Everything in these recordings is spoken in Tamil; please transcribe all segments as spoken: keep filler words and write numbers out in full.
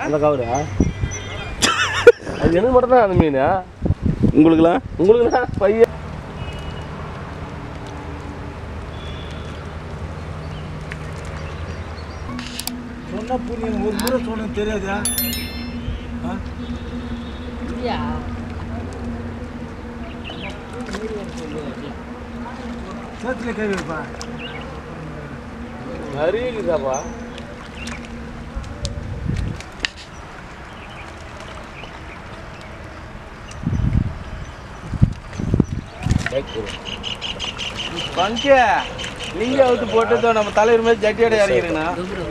அந்த கவரா அது எனக்கு மட்டும் தான் அந்த மீன். உங்களுக்குலாம் உங்களுக்குண்ணா பையன் சொன்னா புரியும். ஒரு முறை சொன்ன தெரியாதா? சேத்துல கை வைப்பா. நிறைய இருக்குதாப்பா. பங்க நீங்க அவுத்து போட்டதோ நம்ம தலைவர் மேல ஜட்டியோட இறங்கிருங்கண்ணா.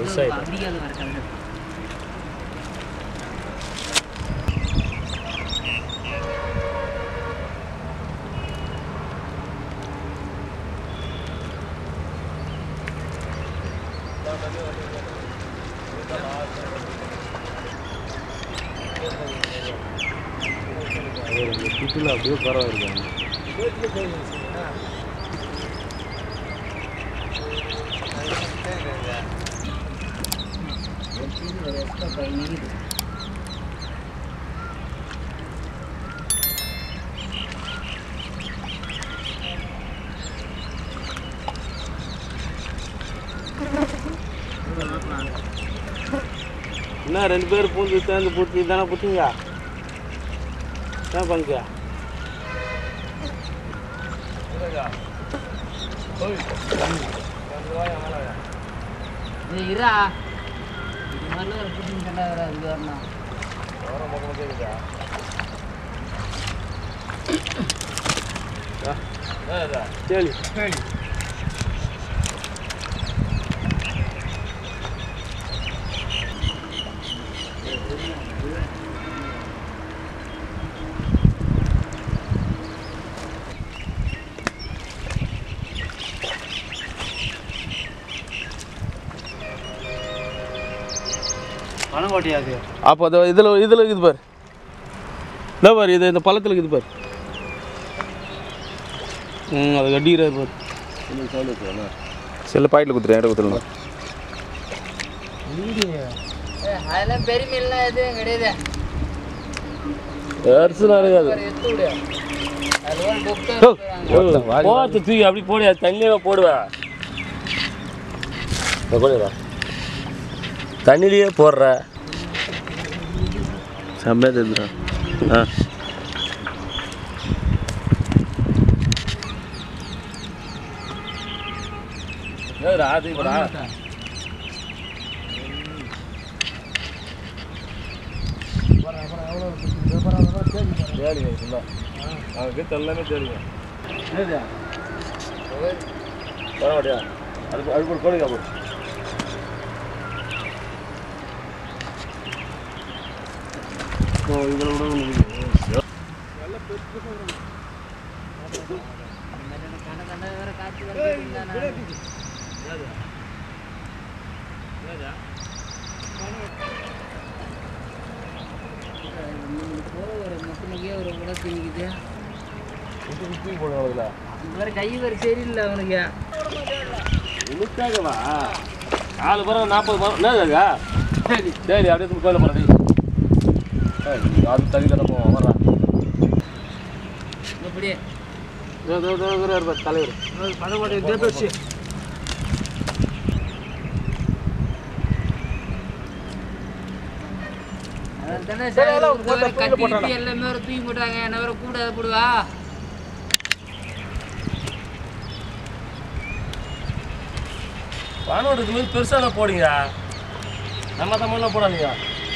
சுற்றுலா அப்படியே பரவாயில்லை. என்ன ரெண்டு பேர் பூந்து சேர்ந்து பூச்சி தானே பூச்சிங்க ஏன் பங்க இரா இது நல்ல ஒரு புட்டிங் கண்டாகிறா இது வரணும் சரி பணம் கோட்டையாது. அப்போ அது இதில் இதில் இருக்குது பாரு. இல்லை பாரு இது இந்த பழத்தில் இருக்குது பாரு. ம் அது கட்டிக்கிறாரு பாரு. செல்லு பாக்கெட்டில் குத்துறேன் என்கிட்ட குத்துறேன். அதெல்லாம் பெரிய மீன்லாம் எதுவும் கிடையாது. பெருசுலாம் இருக்காது. போட்டு தூக்கி அப்படி போடு தண்ணியாக போடுவேன். போடுவா தண்ணிலேயே போடுற செம்மையாக தெரிஞ்சுடா. ஆ அது கூட தேடிங்க அவனுக்கு எல்லாமே தேடிங்க பரவாயில்லையா அது அது கூட போடுங்க அப்போ இதில் கூட ஒரு கூட திணிக்குது. போடுவாங்களா வேற கை வேறு சரியில்லை அவனுக்கு. உனக்காகவா நாலு பரம் நாற்பது பரம் என்னதுக்கா சரி சரி அப்படியே கோயில போகிறேன். அது தகுதி தான் போவோம் வர்றா அப்படியே தலைவர் பணக்கோட்டை பேசி கட்டிட்டு எல்லாமே ஒரு தூக்கி போட்டாங்க. என்ன வேற கூட போடுவா வானோடுக்கு மீது பெருசாக போடுங்க. நம்ம தமிழில் போடாதீங்க.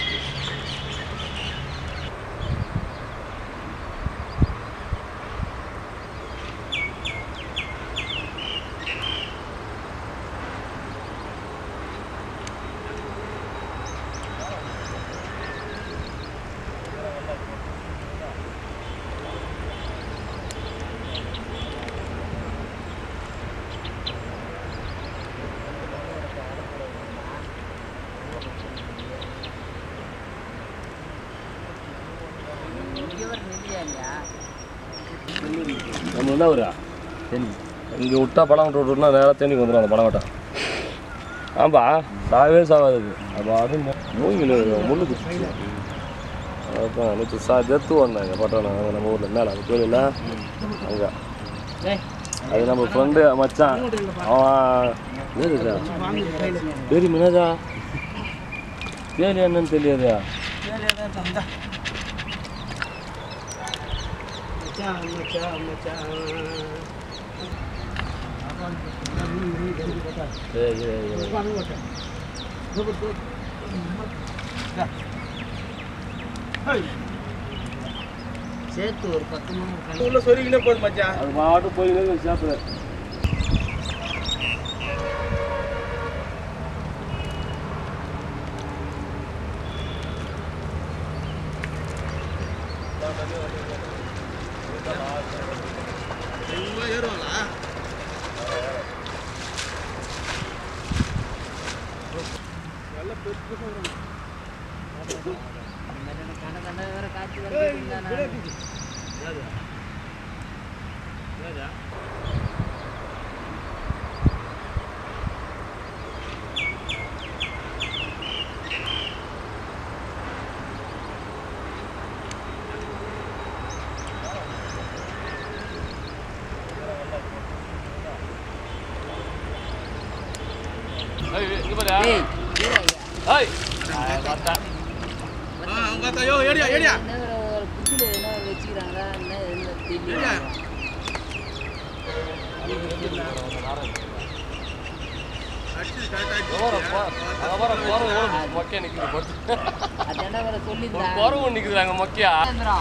நம்ம என்ன ஒரு இங்கே விட்டா படம் விட்டு விட்டுனா நேராக தேனிக்கு வந்துடும் அந்த படம் விட்டா. ஆம்பா சாகவே சாகாது அப்போ அது மூங்கில் முள்ளு குச்சி அதான் நேற்று சா ஜெத்து வந்தாங்க பட்டானா நம்ம ஊரில் மேலே அது கோயிலில் அங்கே அது நம்ம ஃப்ரெண்டு மச்சான் அவன் ஏதுதா சரி மினதா சரி என்னன்னு தெரியாதா சேர்த்து ஒரு பத்து மணி உள்ள சொருகினே போதும் மச்சான். அது மாட்டு போய் சாப்பிட ஏறுவாங்களா நல்லா பெருசு கண்ட கண்ட வேற காட்சி வந்து அவங்க தாயோ ஏடியா ஏடியா ஒரு புத்துல என்ன வச்சுக்கிறாங்களா என்ன என்ன தெரியல அதான் வேற சொல்லி நிற்கிறாங்க மொக்கையா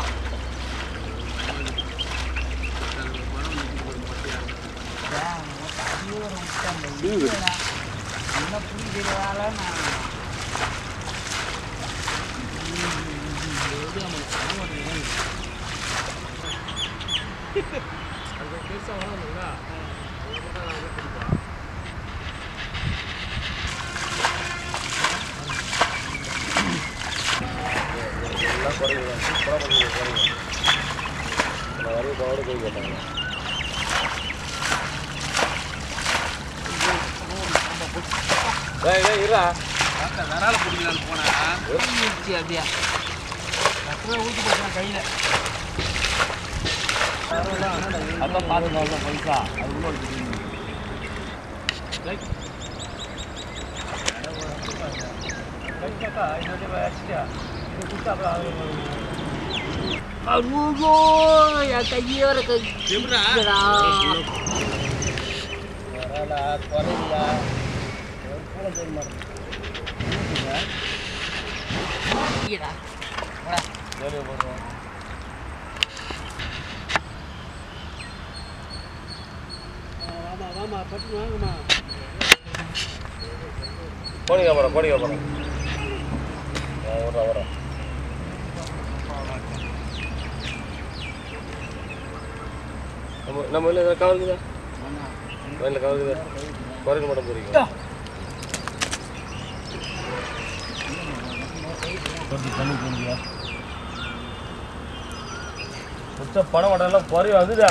என்ன புரிஞ்சிருவாள நான் விரால பிடிக்கலான்னு போனா அப்படியா ஊற்றி போட்டான் கையில அதான் பார்த்து பைசா அது உள்ள ஐயோ என் கையோட கை குறையா போனிங்க போகிறோம் போனிங்க போகிறோம் வரோம் வரோம் நம்ம நம்ம இல்லை ஏதாவது கவர் இருக்குதா வயலில் கவர் இருக்குதா குறைக்க மாட்டோம் போகிறீங்க தண்ணி போனியா புத்த பணம் மாட்டெல்லாம் குறைய வந்துதா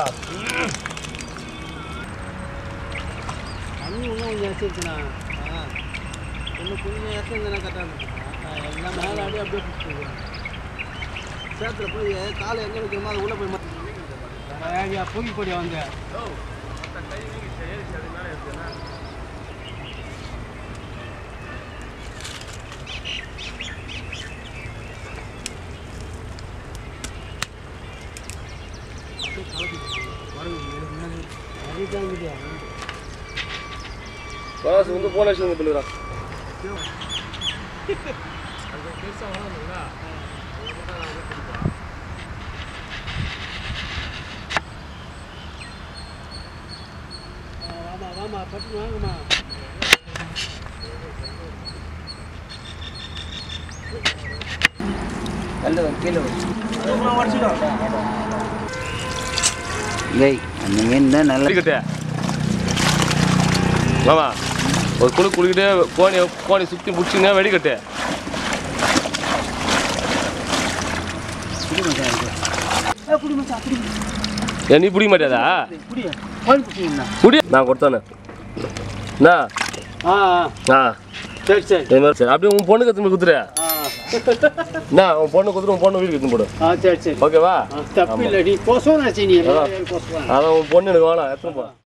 தண்ணி இன்னும் கொஞ்சம் வச்சுருச்சுண்ணா இன்னும் கொஞ்சம் இறக்கம் இருந்தால் கரெக்டாக எல்லாம் மேலே ஆடி அப்படியே பிடிச்சிருக்கேன் சேத்துல போய் காலை எங்கே வைக்கிறோமோ அது உள்ளே போய் ஐயா பூங்கி கொடி வந்து காசு வந்து போன லட்சம் சொல்லுறா வாமா வாமா பட்டு வாங்கம்மா அந்த மீன் தான் நல்லா மாமா ஒரு குழு குளிக்கிட்டே கோணி கோணி சுற்றி பிடிச்சிங்கன்னா வெடிக்கட்டு நீ பிடிக்க மாட்டியாதா புடி நான் கொடுத்தானே என்ன ஆ ஆ சரி சரி இதே மாதிரி சரி அப்படியே உன் பொண்ணுக்கு திரும்பி குத்துரு ஆ என்ன உன் பொண்ணு குத்துரு உன் பொண்ணு வீட்டுக்கு எடுத்துன்னு போடு ஆ சரி சரி ஓகேவா தப்பு இல்லை நீ கொசுவனாச்சு நீ அதான் உன் பொண்ணு எனக்கு வேணாம் எத்தனை போ